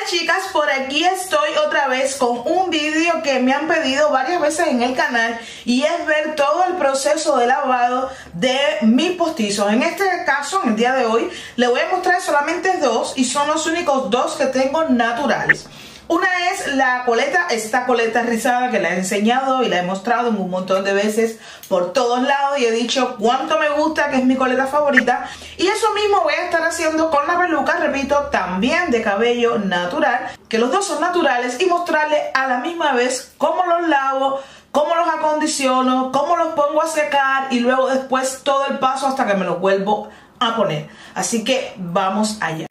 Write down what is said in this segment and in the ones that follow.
chicas, por aquí estoy otra vez con un vídeo que me han pedido varias veces en el canal y es ver todo el proceso de lavado de mis postizos. En este caso, en el día de hoy, le voy a mostrar solamente dos y son los únicos dos que tengo naturales. Una es la coleta, esta coleta rizada que la he enseñado y la he mostrado un montón de veces por todos lados y he dicho cuánto me gusta, que es mi coleta favorita. Y eso mismo voy a estar haciendo con la peluca, repito, también de cabello natural, que los dos son naturales, y mostrarles a la misma vez cómo los lavo, cómo los acondiciono, cómo los pongo a secar y luego después todo el paso hasta que me los vuelvo a poner. Así que vamos allá.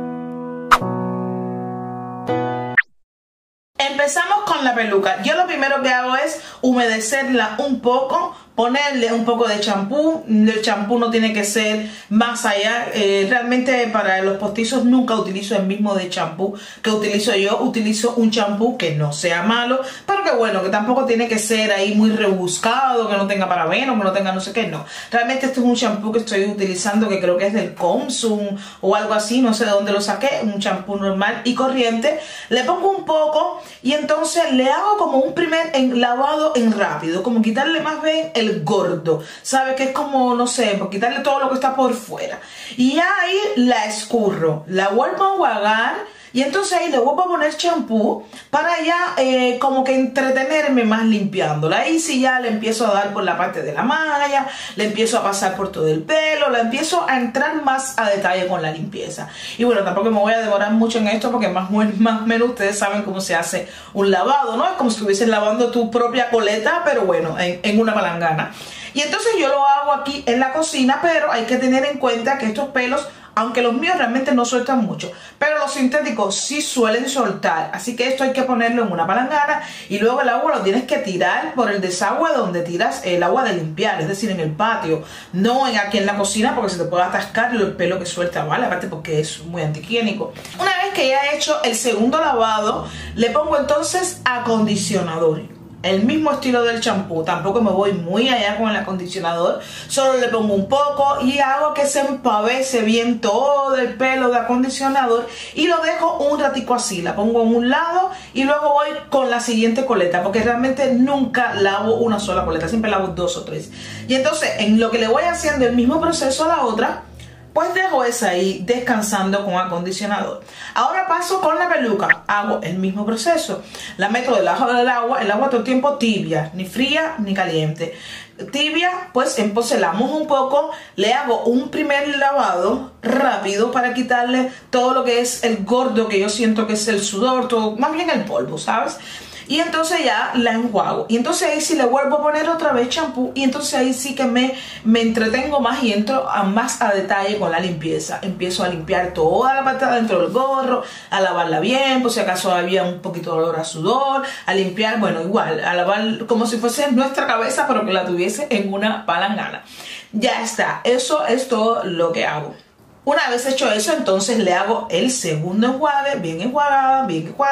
Empezamos con la peluca. Yo lo primero que hago es humedecerla un poco, ponerle un poco de champú. El champú no tiene que ser más allá. Realmente para los postizos nunca utilizo el mismo de champú que utilizo yo. Utilizo un champú que no sea malo, pero que bueno, que tampoco tiene que ser ahí muy rebuscado, que no tenga parabenos, que no tenga no sé qué, no. Realmente este es un champú que estoy utilizando, que creo que es del Consum o algo así, no sé de dónde lo saqué. Un champú normal y corriente. Le pongo un poco y entonces le hago como un primer lavado en rápido, como quitarle más bien el gordo, ¿sabe? Que es como, no sé, por quitarle todo lo que está por fuera. Y ya ahí la escurro, la vuelvo a enjuagar y entonces ahí le vuelvo a poner champú para ya como que entretenerme más limpiándola. Ahí sí ya le empiezo a dar por la parte de la malla, le empiezo a pasar por todo el pelo, le empiezo a entrar más a detalle con la limpieza. Y bueno, tampoco me voy a demorar mucho en esto porque más o menos ustedes saben cómo se hace un lavado, ¿no? Es como si estuvieses lavando tu propia coleta, pero bueno, en una palangana. Y entonces yo lo hago aquí en la cocina, pero hay que tener en cuenta que estos pelos, aunque los míos realmente no sueltan mucho, pero los sintéticos sí suelen soltar, así que esto hay que ponerlo en una palangana y luego el agua lo tienes que tirar por el desagüe donde tiras el agua de limpiar, es decir, en el patio, no aquí en la cocina porque se te puede atascar el pelo que suelta, ¿vale? Aparte porque es muy antihigiénico. Una vez que ya he hecho el segundo lavado, le pongo entonces acondicionador. El mismo estilo del champú, tampoco me voy muy allá con el acondicionador, solo le pongo un poco y hago que se empavese bien todo el pelo de acondicionador y lo dejo un ratico así, la pongo en un lado y luego voy con la siguiente coleta, porque realmente nunca lavo una sola coleta, siempre lavo dos o tres. Y entonces en lo que le voy haciendo el mismo proceso a la otra, pues dejo esa ahí descansando con acondicionador. Ahora paso con la peluca. Hago el mismo proceso. La meto debajo del agua. El agua todo el tiempo tibia. Ni fría ni caliente. Tibia, pues entonces la mojo un poco. Le hago un primer lavado rápido para quitarle todo lo que es el gordo que yo siento que es el sudor. Todo, más bien el polvo, ¿sabes? Y entonces ya la enjuago. Y entonces ahí sí le vuelvo a poner otra vez champú. Y entonces ahí sí que me entretengo más y entro más a detalle con la limpieza. Empiezo a limpiar toda la parte de dentro del gorro, a lavarla bien, por si acaso había un poquito de olor a sudor, a limpiar, bueno, igual, a lavar como si fuese nuestra cabeza, pero que la tuviese en una palangana. Ya está, eso es todo lo que hago. Una vez hecho eso, entonces le hago el segundo enjuague, bien enjuagada,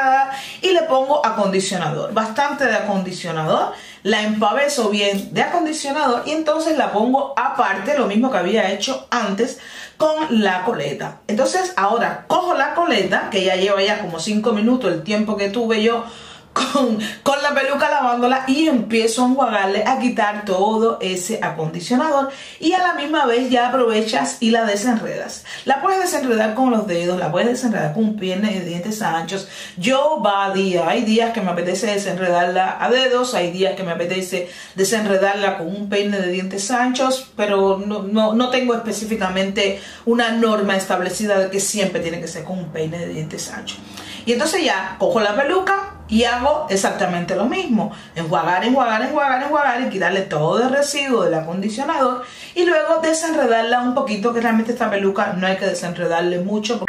y le pongo acondicionador, bastante de acondicionador, la empaveso bien de acondicionador y entonces la pongo aparte, lo mismo que había hecho antes con la coleta. Entonces ahora cojo la coleta, que ya lleva ya como 5 minutos el tiempo que tuve yo con la peluca lavándola, y empiezo a enjuagarle, a quitar todo ese acondicionador y a la misma vez ya aprovechas y la desenredas. La puedes desenredar con los dedos, la puedes desenredar con un peine de dientes anchos. Yo hay días que me apetece desenredarla a dedos, hay días que me apetece desenredarla con un peine de dientes anchos, pero no tengo específicamente una norma establecida de que siempre tiene que ser con un peine de dientes anchos. Y entonces ya cojo la peluca y hago exactamente lo mismo. Enjuagar y quitarle todo el residuo del acondicionador y luego desenredarla un poquito, que realmente esta peluca no hay que desenredarle mucho.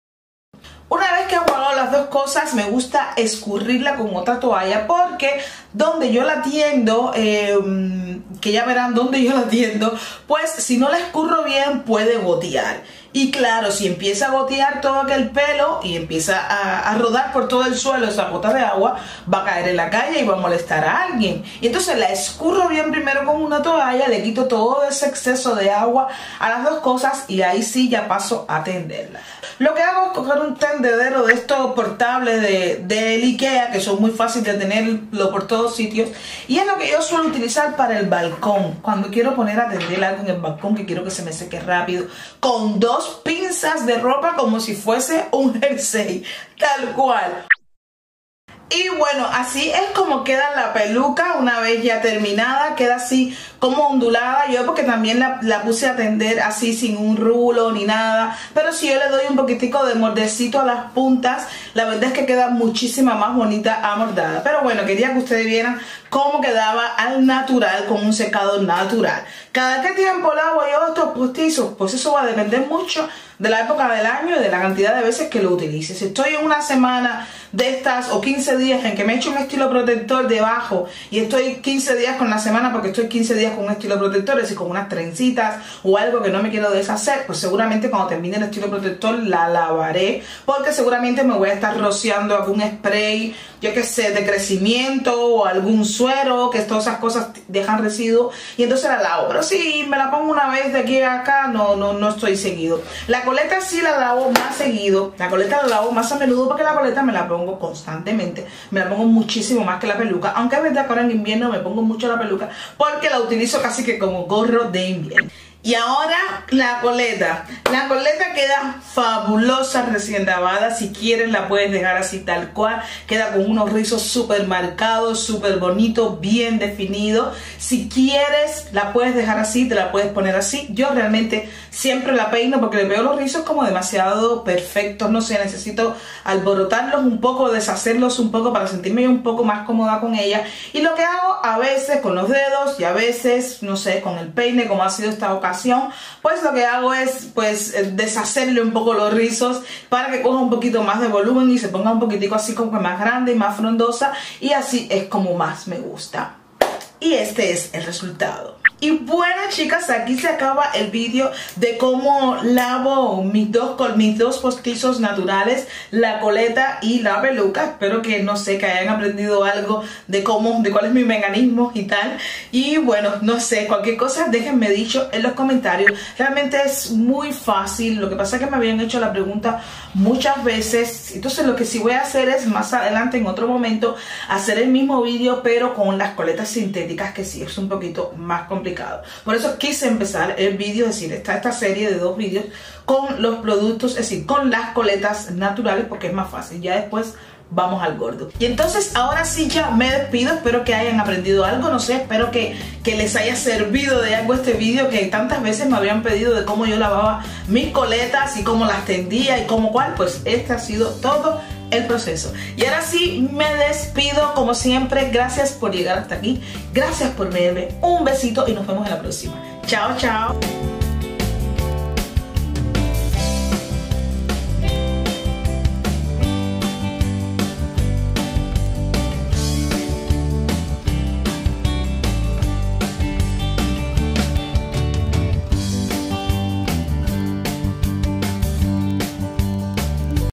Una vez que he enjuagado las dos cosas, me gusta escurrirla con otra toalla porque donde yo la tiendo, que ya verán dónde yo la tiendo, pues si no la escurro bien puede gotear. Y claro, si empieza a gotear todo aquel pelo y empieza a rodar por todo el suelo esa gota de agua, va a caer en la calle y va a molestar a alguien. Y entonces la escurro bien primero con una toalla, le quito todo ese exceso de agua a las dos cosas y ahí sí ya paso a tenderla. lo que hago es coger un tendedero de estos portables del IKEA, que son muy fáciles de tenerlo por todos sitios, y es lo que yo suelo utilizar para el balcón, cuando quiero poner a tender algo en el balcón que quiero que se me seque rápido, con 2 pinzas de ropa como si fuese un jersey, tal cual. Y bueno, así es como queda la peluca una vez ya terminada, queda así como ondulada. Yo porque también la puse a tender así sin un rulo ni nada, pero si yo le doy un poquitico de mordecito a las puntas, la verdad es que queda muchísima más bonita amordada. Pero bueno, quería que ustedes vieran cómo quedaba al natural, con un secado natural. ¿Cada qué tiempo lavo yo estos postizos? Pues eso va a depender mucho de la época del año y de la cantidad de veces que lo utilice. Si estoy en una semana de estas o 15 días en que me he hecho un estilo protector debajo y estoy 15 días con la semana porque estoy 15 días con un estilo protector, es decir, con unas trencitas o algo que no me quiero deshacer, pues seguramente cuando termine el estilo protector la lavaré, porque seguramente me voy a estar rociando algún spray, yo que sé, de crecimiento o algún suero, que todas esas cosas dejan residuos, y entonces la lavo. Pero si me la pongo una vez de aquí a acá, no estoy seguido. La coleta sí la lavo más seguido, la coleta la lavo más a menudo, porque la coleta me la pongo constantemente, me la pongo muchísimo más que la peluca, aunque es verdad que ahora en invierno me pongo mucho la peluca porque la utilizo casi que como gorro de invierno. Y ahora la coleta queda fabulosa recién lavada. Si quieres la puedes dejar así tal cual, queda con unos rizos súper marcados, súper bonitos, bien definidos. Si quieres la puedes dejar así, te la puedes poner así. Yo realmente siempre la peino porque le veo los rizos como demasiado perfectos, no sé, necesito alborotarlos un poco, deshacerlos un poco para sentirme un poco más cómoda con ella. Y lo que hago a veces con los dedos y a veces, no sé, con el peine, como ha sido esta ocasión, pues lo que hago es deshacerle un poco los rizos para que coja un poquito más de volumen y se ponga un poquitico así como que más grande y más frondosa, y así es como más me gusta. Y este es el resultado. Y bueno, chicas, aquí se acaba el vídeo de cómo lavo mis dos postizos naturales, la coleta y la peluca. Espero que, no sé, que hayan aprendido algo de cuál es mi mecanismo y tal. Y bueno, no sé, cualquier cosa déjenme dicho en los comentarios. Realmente es muy fácil. Lo que pasa es que me habían hecho la pregunta muchas veces. Entonces lo que sí voy a hacer es más adelante, en otro momento, hacer el mismo vídeo pero con las coletas sintéticas, que sí es un poquito más complicado. Por eso quise empezar el vídeo, es decir, esta serie de 2 vídeos con los productos, es decir, con las coletas naturales, porque es más fácil. Ya después vamos al gordo. Y entonces ahora sí ya me despido. Espero que hayan aprendido algo, no sé, espero que les haya servido de algo este vídeo, que tantas veces me habían pedido de cómo yo lavaba mis coletas y cómo las tendía y cómo cuál. Pues este ha sido todo el proceso. Y ahora sí me despido como siempre. Gracias por llegar hasta aquí, gracias por verme, un besito y nos vemos en la próxima. Chao, chao.